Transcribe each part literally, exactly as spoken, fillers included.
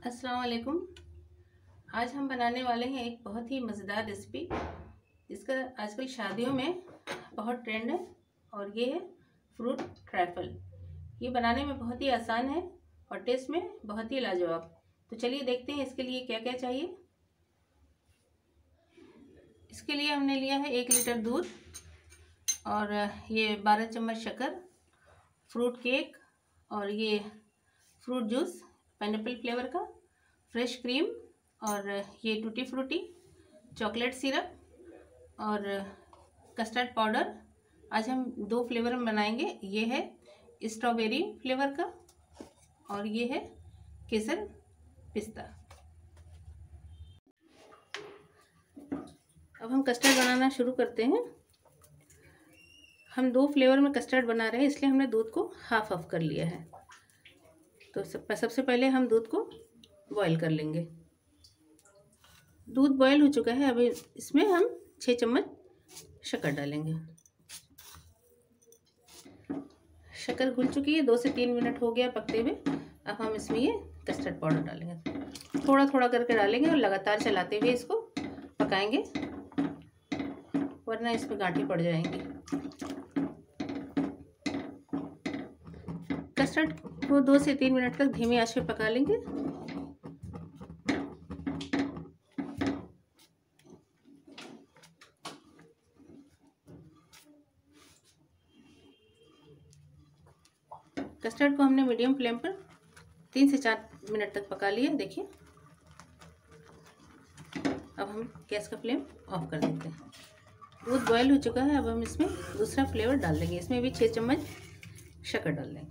अस्सलाम वालेकुम। आज हम बनाने वाले हैं एक बहुत ही मज़ेदार रेसिपी जिसका आजकल शादियों में बहुत ट्रेंड है और ये है फ्रूट ट्रैफल। ये बनाने में बहुत ही आसान है और टेस्ट में बहुत ही लाजवाब। तो चलिए देखते हैं इसके लिए क्या क्या चाहिए। इसके लिए हमने लिया है एक लीटर दूध और ये बारह चम्मच शक्कर, फ्रूट केक और ये फ्रूट जूस पाइनएप्पल फ्लेवर का, फ्रेश क्रीम और ये टूटी फ्रूटी, चॉकलेट सिरप और कस्टर्ड पाउडर। आज हम दो फ्लेवर में बनाएंगे। ये है स्ट्रॉबेरी फ्लेवर का और ये है केसर पिस्ता। अब हम कस्टर्ड बनाना शुरू करते हैं। हम दो फ्लेवर में कस्टर्ड बना रहे हैं, इसलिए हमने दूध को हाफ हाफ कर लिया है। तो सबसे पहले हम दूध को बॉईल कर लेंगे। दूध बॉईल हो चुका है। अभी इसमें हम छः चम्मच शक्कर डालेंगे। शक्कर घुल चुकी है, दो से तीन मिनट हो गया पकते हुए। अब हम इसमें ये कस्टर्ड पाउडर डालेंगे। थोड़ा थोड़ा करके डालेंगे और लगातार चलाते हुए इसको पकाएंगे, वरना इसमें गांठें पड़ जाएंगी। कस्टर्ड को दो से तीन मिनट तक धीमी आंच पे पका लेंगे। कस्टर्ड को हमने मीडियम फ्लेम पर तीन से चार मिनट तक पका लिया। देखिए, अब हम गैस का फ्लेम ऑफ कर देते हैं। दूध बॉयल हो चुका है। अब हम इसमें दूसरा फ्लेवर डाल देंगे। इसमें भी छः चम्मच शक्कर डाल देंगे।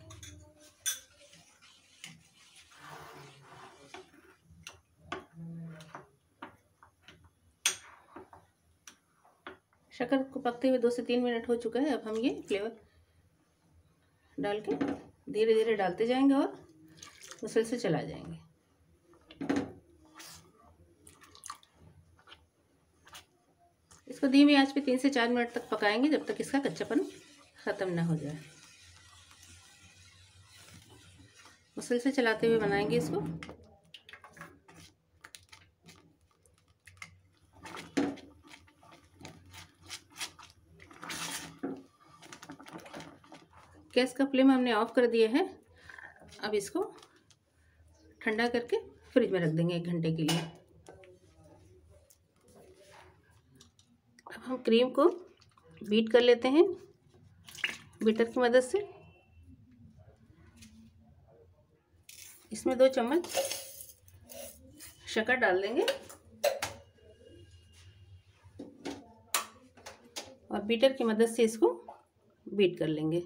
शक्कर को पकते हुए दो से तीन मिनट हो चुका है। अब हम ये फ्लेवर डाल के धीरे धीरे डालते जाएंगे और मुसलसल चला जाएंगे। इसको धीमी आंच पे तीन से चार मिनट तक पकाएंगे, जब तक इसका कच्चापन ख़त्म ना हो जाए। मुसलसल चलाते हुए बनाएंगे इसको। गैस का फ्लेम हमने ऑफ कर दिया है। अब इसको ठंडा करके फ्रिज में रख देंगे एक घंटे के लिए। अब हम क्रीम को बीट कर लेते हैं बीटर की मदद से। इसमें दो चम्मच शक्कर डाल देंगे और बीटर की मदद से इसको बीट कर लेंगे।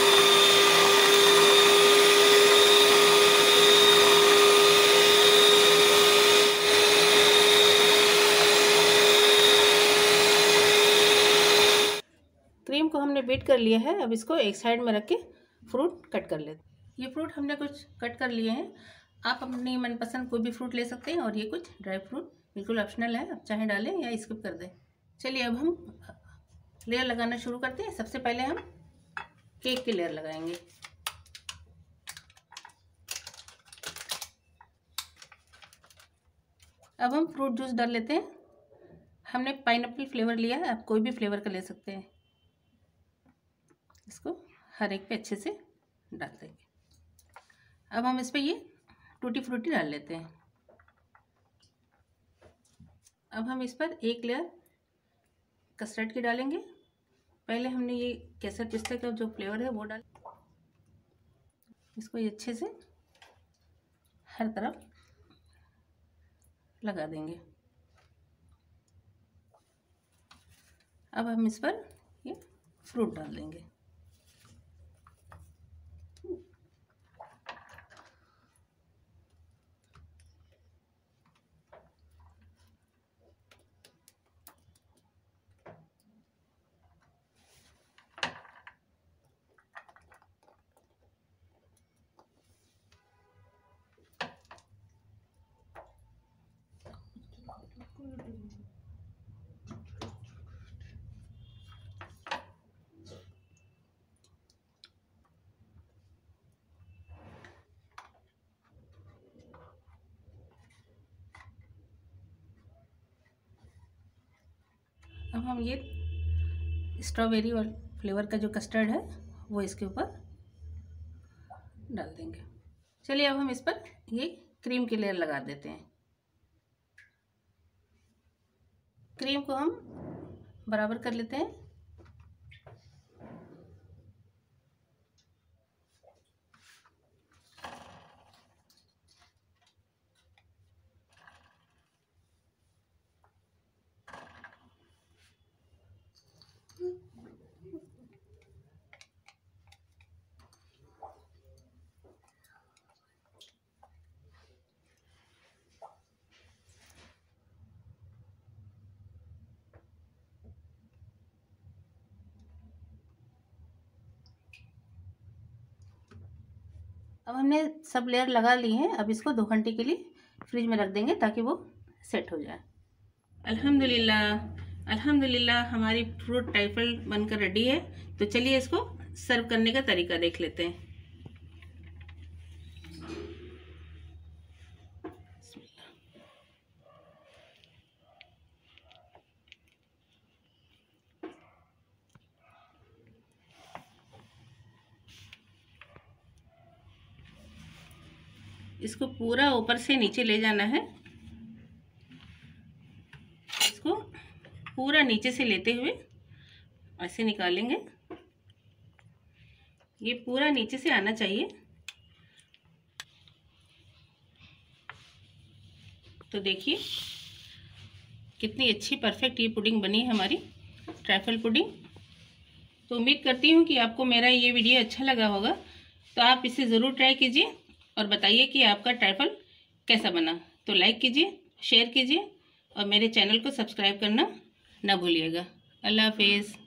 क्रीम को हमने बीट कर लिया है। अब इसको एक साइड में रख के फ्रूट कट कर लेते हैं। ये फ्रूट हमने कुछ कट कर लिए हैं। आप अपनी मनपसंद कोई भी फ्रूट ले सकते हैं और ये कुछ ड्राई फ्रूट बिल्कुल ऑप्शनल है, आप चाहे डालें या स्किप कर दें। चलिए अब हम लेयर लगाना शुरू करते हैं। सबसे पहले हम केक की लेयर लगाएंगे। अब हम फ्रूट जूस डाल लेते हैं। हमने पाइनएप्पल फ्लेवर लिया है, आप कोई भी फ्लेवर का ले सकते हैं। इसको हर एक पे अच्छे से डाल देंगे। अब हम इस पे ये टूटी फ्रूटी डाल लेते हैं। अब हम इस पर एक लेयर कस्टर्ड की डालेंगे। पहले हमने ये केसर पिस्ता का जो फ्लेवर है वो डाल, इसको ये अच्छे से हर तरफ लगा देंगे। अब हम इस पर ये फ्रूट डाल देंगे। अब हम ये स्ट्रॉबेरी और फ्लेवर का जो कस्टर्ड है वो इसके ऊपर डाल देंगे। चलिए अब हम इस पर ये क्रीम की लेयर लगा देते हैं। क्रीम को हम बराबर कर लेते हैं। अब हमने सब लेयर लगा ली हैं। अब इसको दो घंटे के लिए फ्रिज में रख देंगे ताकि वो सेट हो जाए। अल्हम्दुलिल्लाह अल्हम्दुलिल्लाह हमारी फ्रूट ट्राइफल बनकर रेडी है। तो चलिए इसको सर्व करने का तरीका देख लेते हैं। इसको पूरा ऊपर से नीचे ले जाना है। इसको पूरा नीचे से लेते हुए ऐसे निकालेंगे। ये पूरा नीचे से आना चाहिए। तो देखिए कितनी अच्छी परफेक्ट ये पुडिंग बनी है हमारी ट्राइफल पुडिंग। तो उम्मीद करती हूँ कि आपको मेरा ये वीडियो अच्छा लगा होगा। तो आप इसे ज़रूर ट्राई कीजिए और बताइए कि आपका ट्राइफल कैसा बना। तो लाइक कीजिए, शेयर कीजिए और मेरे चैनल को सब्सक्राइब करना ना भूलिएगा। अल्लाह हाफिज़।